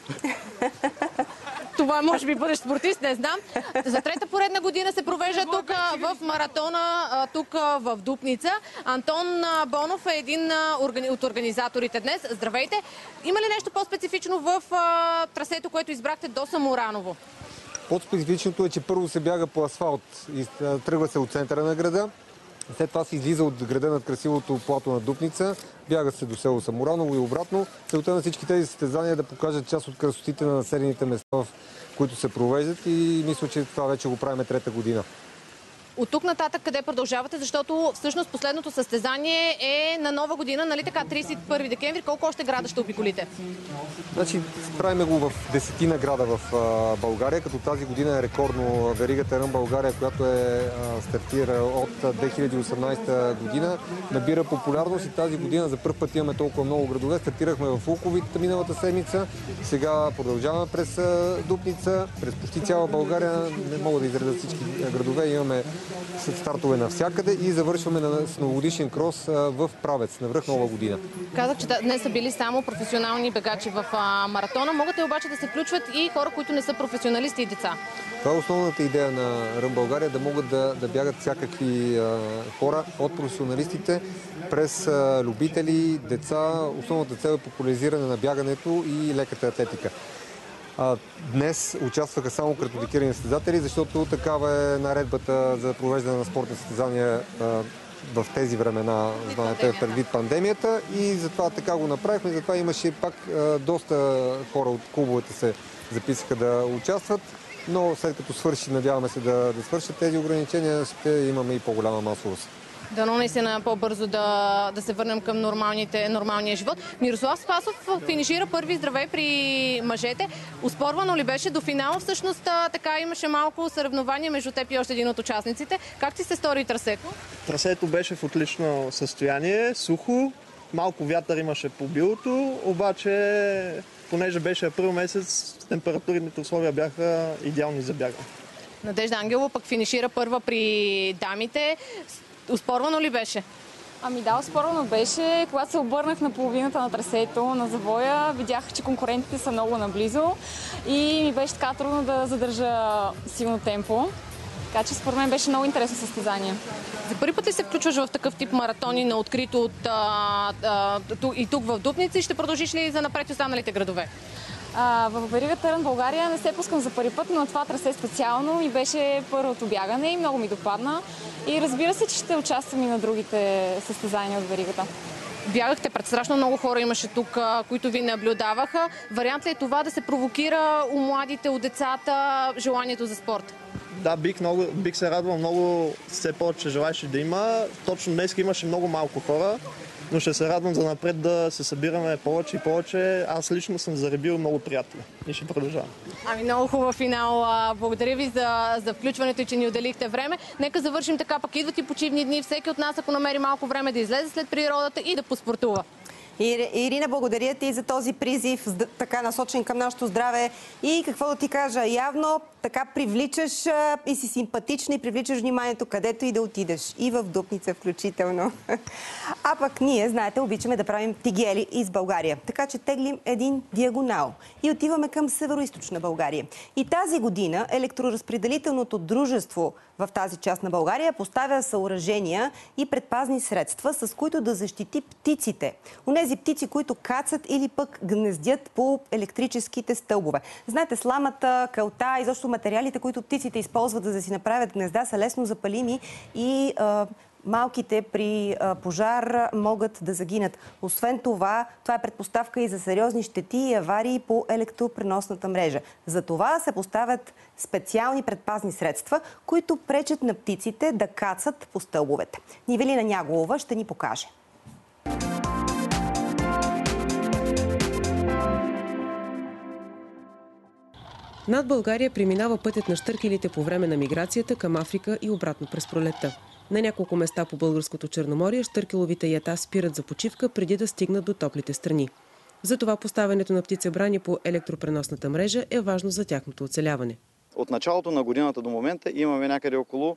Това може би бъдеш спортист, не знам. За трета поредна година се провежда тук в маратона, тук в Дупница. Антон Бонов е един от организаторите днес. Здравейте! Има ли нещо по-специфично в трасето, което избрахте до Самураново? По-специфичното е, че първо се бяга по асфалт и тръгва се от центъра на града. След това се излиза от града над красивото плато на Дупница, бяга се до село Самураново и обратно. Целта на всички тези състезания е да покажат част от красотите на населените места, в които се провеждат, и мисля, че това вече го правим трета година. От тук нататък къде продължавате? Защото всъщност последното състезание е на Нова година, нали така, 31 декември. Колко още града ще обиколите? Значи, правим го в 10 града в България, като тази година е рекордно веригата Рън България, която стартира от 2018 година. Набира популярност и тази година за първ път имаме толкова много градове. Стартирахме в Луковит миналата седмица. Сега продължаваме през Дупница, през почти цяла България. Не мога да изредя всички градове. Имаме стартове навсякъде и завършваме с новогодишен крос в Правец, на връх Нова година. Казах, че днес са били само професионални бегачи в маратона. Могат ли обаче да се включват и хора, които не са професионалисти и деца? Това е основната идея на Рън България, да могат да бягат всякакви хора, от професионалистите през любители, деца. Основната цел е популяризиране на бягането и леката атлетика. Днес участваха само картотекирани състезатели, защото такава е наредбата за провеждане на спортни състезания в тези времена, знаете, предвид пандемията, и затова така го направихме. Затова имаше пак доста хора от клубовете се записаха да участват, но след като свърши, надяваме се да свършат тези ограничения, ще имаме и по-голяма масовост. Дано наистина по-бързо да се върнем към нормалния живот. Мирослав Спасов финишира първи. Здравей при мъжете. Успорвано ли беше до финала? Всъщност така имаше малко съревнование между теб и още един от участниците. Как ти се стори трасето? Трасето беше в отлично състояние, сухо, малко вятър имаше по билото, обаче понеже беше април месец, температурните условия бяха идеални за бягане. Надежда Ангелова пък финишира първа при дамите. Успорвано ли беше? Ами да, успорвано беше. Когато се обърнах на половината на трасето, на завоя, видях, че конкурентите са много наблизо и ми беше така трудно да задържа силно темпо. Така че според мен беше много интересно състезание. За първи път ли се включваш в такъв тип маратони на открито и тук в Дупница и ще продължиш ли за напред останалите градове? В верига Търън България не се пускам за първи път, но това трасе специално ми беше първото бягане и много ми допадна. И разбира се, че ще участвам и на другите състезания от веригата. Бягахте пред страшно много хора, имаше тук, които ви наблюдаваха. Вариант ли е това да се провокира у младите, у децата желанието за спорт? Да, бих се радвал много, все повече желаещи да има. Точно днес имаше много малко хора, но ще се радвам за напред да се събираме повече и повече. Аз лично съм заребил много приятели и ще продължавам. Ами много хубав финал. Благодаря ви за включването и че ни отделихте време. Нека завършим така, пък идват и почивни дни. Всеки от нас, ако намери малко време, да излезе след природата и да поспортува. Ирина, благодаря ти за този призив, така насочен към нашето здраве. И какво да ти кажа, явно така привличаш и си симпатична и привличаш вниманието където и да отидеш. И в Дупница включително. А пък ние, знаете, обичаме да правим тигели из България. Така че теглим един диагонал и отиваме към североизточна България. И тази година електроразпределителното дружество в тази част на България поставя съоръжения и предпазни средства, с които да защити птиците. Онези птици, които кацат или пък гнездят по електрическите стълбове. Знаете, сламата, кълта, изобщо материалите, които птиците използват за да си направят гнезда, са лесно запалими и малките при пожар могат да загинат. Освен това, това е предпоставка и за сериозни щети и аварии по електропреносната мрежа. За това се поставят специални предпазни средства, които пречат на птиците да кацат по стълбовете. Нивелина Няголова ще ни покаже. Над България преминава пътят на щъркелите по време на миграцията към Африка и обратно през пролетта. На няколко места по българското Черноморие щъркеловите ята спират за почивка преди да стигнат до топлите страни. Затова поставянето на птицебрани по електропреносната мрежа е важно за тяхното оцеляване. От началото на годината до момента имаме някъде около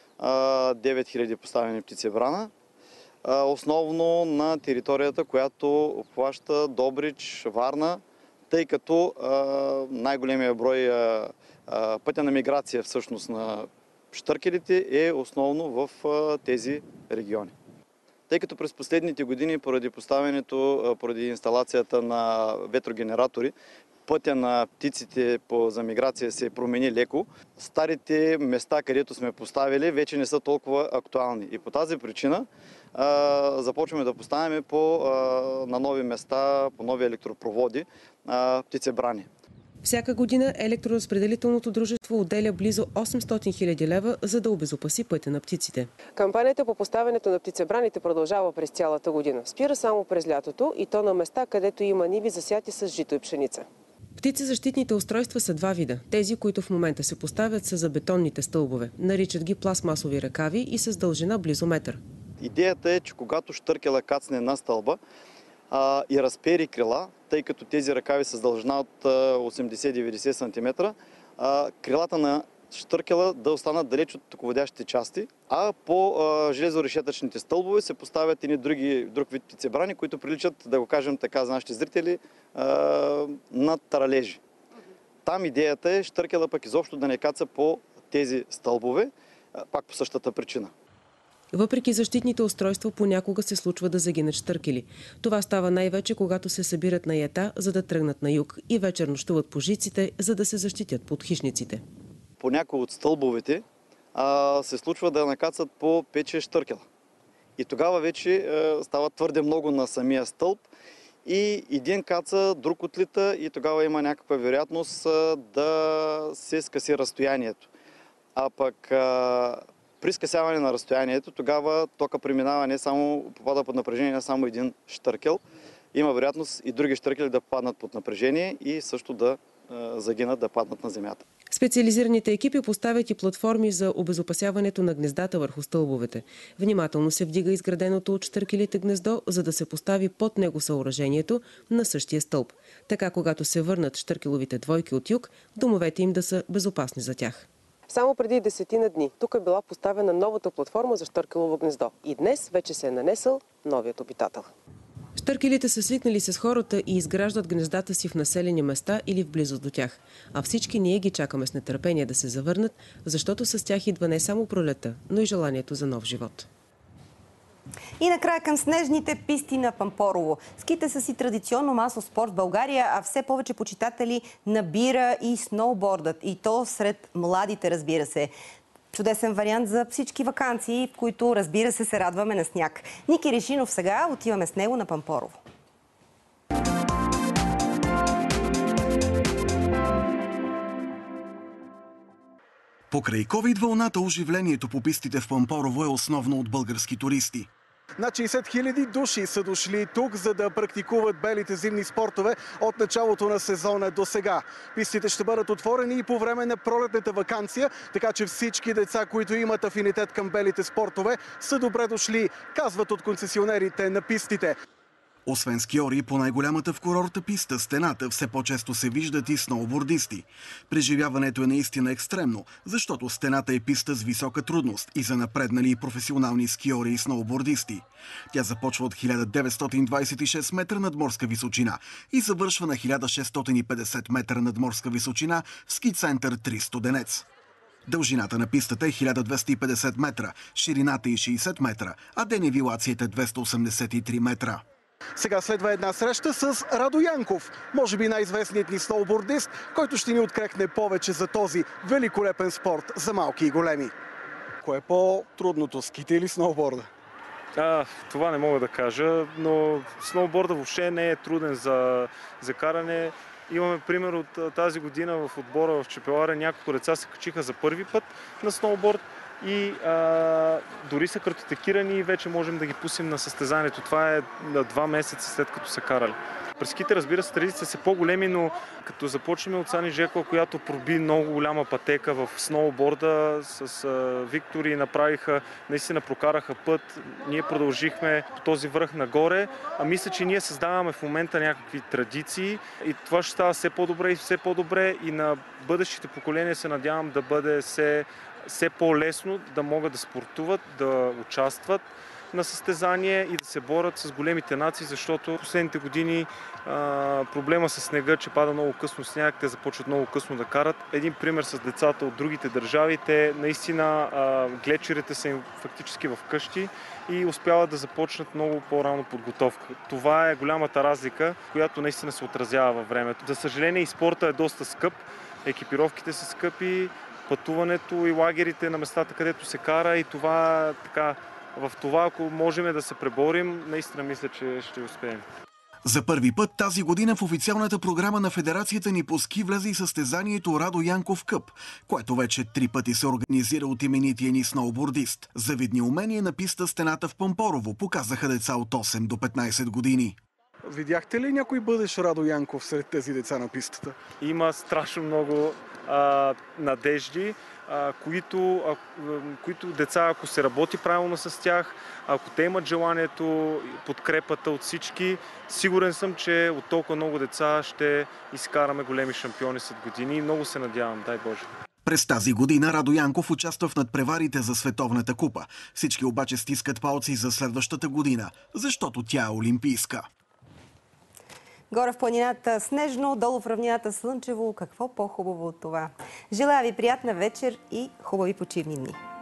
9000 поставени птицебрана. Основно на територията, която обхваща Добрич, Варна, тъй като най-големия брой пътя на миграция всъщност на щъркелите е основно в тези региони. Тъй като през последните години поради инсталацията на ветрогенератори, пътя на птиците за миграция се промени леко, старите места, където сме поставили, вече не са толкова актуални. И по тази причина започваме да поставяме на нови места, по нови електропроводи птицебрани. Всяка година електроразпределителното дружество отделя близо 800 000 лева, за да обезопаси пътя на птиците. Кампанията по поставянето на птицебраните продължава през цялата година. Спира само през лятото и то на места, където има ниви засяти с жито и пшеница. Птицезащитните устройства са два вида. Тези, които в момента се поставят, са за бетонните стълбове. Наричат ги пластмасови ръкави и с дължина близо метър. Идеята е, че когато щъркела кацне на стълба и разпери крила, тъй като тези ръкави са с дължина от 80-90 см, крилата на щъркела да останат далеч от тоководящите части, а по железорешетъчните стълбове се поставят и друг вид птицебрани, които приличат, да го кажем така за нашите зрители, на таралежи. Там идеята е щъркела пък изобщо да не каца по тези стълбове, пак по същата причина. Въпреки защитните устройства, понякога се случва да загинат щъркели. Това става най-вече, когато се събират на ята, за да тръгнат на юг и вечер нощуват по жиците, за да се защитят под хищниците. По някои от стълбовете се случва да накацат по 5-6 щъркела. И тогава вече става твърде много на самия стълб и един каца, друг отлита и тогава има някаква вероятност да се скъси разстоянието. А пък при скъсяване на разстоянието, тогава тока преминава попада под напрежение не само един щъркел. Има вероятност и други щъркели да паднат под напрежение и също да загинат, да паднат на земята. Специализираните екипи поставят и платформи за обезопасяването на гнездата върху стълбовете. Внимателно се вдига изграденото от щъркелите гнездо, за да се постави под него съоръжението на същия стълб. Така, когато се върнат щъркеловите двойки от юг, домовете им да са безопасни за тях. Само преди 10 дни тук е била поставена новата платформа за щъркелово гнездо и днес вече се е нанесъл новият обитател. Щъркелите са свикнали с хората и изграждат гнездата си в населени места или в близост до тях. А всички ние ги чакаме с нетърпение да се завърнат, защото с тях идва не само пролета, но и желанието за нов живот. И накрая към снежните писти на Пампорово. Ските са си традиционно масов спорт в България, а все повече почитатели набира и сноубордът. И то сред младите, разбира се. Чудесен вариант за всички ваканции, в които, разбира се радваме на сняг. Ники Решинов сега, отиваме с него на Пампорово. Покрай ковид-вълната оживлението по пистите в Пампорово е основно от български туристи. Над 60 000 души са дошли тук, за да практикуват белите зимни спортове от началото на сезона до сега. Пистите ще бъдат отворени и по време на пролетната ваканция, така че всички деца, които имат афинитет към белите спортове, са добре дошли, казват от концесионерите на пистите. Освен скиори, по най-голямата в курорта писта, стената, все по-често се виждат и сноубордисти. Преживяването е наистина екстремно, защото стената е писта с висока трудност и за напреднали и професионални скиори и сноубордисти. Тя започва от 1926 метра надморска височина и завършва на 1650 метра надморска височина в ски-център 3 Студенец. Дължината на пистата е 1250 метра, ширината и 60 метра, а денивилацията е 283 метра. Сега следва една среща с Радо Янков, може би най-известният ни сноубордист, който ще ни открехне повече за този великолепен спорт за малки и големи. Кое е по-трудното, ските или сноуборда? Това не мога да кажа, но сноуборда въобще не е труден за каране. Имаме пример от тази година в отбора в Чепеларе. Няколко деца се качиха за първи път на сноуборд и дори са картотекирани и вече можем да ги пустим на състезанието. Това е на 2 месеца след като са карали. През ските, разбира се, традициите са по-големи, но като започнем от Сани Жекова, която проби много голяма пътека в сноуборда с Виктори, наистина прокараха път. Ние продължихме по този връх нагоре, а мисля, че ние създаваме в момента някакви традиции и това ще става все по-добре и все по-добре и на бъдещите поколения се надявам да бъде все по-лесно да могат да спортуват, да участват на състезание и да се борят с големите нации, защото последните години проблема с снега, че пада много късно сняг, те започват много късно да карат. Един пример с децата от другите държави, те наистина глечерите са им фактически в къщи и успяват да започнат много по-рано подготовка. Това е голямата разлика, която наистина се отразява във времето. За съжаление и спорта е доста скъп, екипировките са скъпи, пътуването и лагерите на местата, където се кара и това така. В това, ако можем да се преборим, наистина мисля, че ще успеем. За първи път тази година в официалната програма на Федерацията ни по ски влезе и състезанието Радо Янков Къп, което вече 3 пъти се организира от именития ни сноубордист. Завидни умения на писта стената в Пампорово показаха деца от 8 до 15 години. Видяхте ли някой бъдещ Радо Янков сред тези деца на пистата? Има страшно много надежди, които деца, ако се работи правилно с тях, ако те имат желанието, подкрепата от всички, сигурен съм, че от толкова много деца ще изкараме големи шампиони след години и много се надявам, дай Боже. През тази година Радо Янков участва в надпреварите за Световната купа. Всички обаче стискат палци за следващата година, защото тя е олимпийска. Горе в планината снежно, долу в равнината слънчево. Какво по-хубаво от това? Желая ви приятна вечер и хубави почивни дни!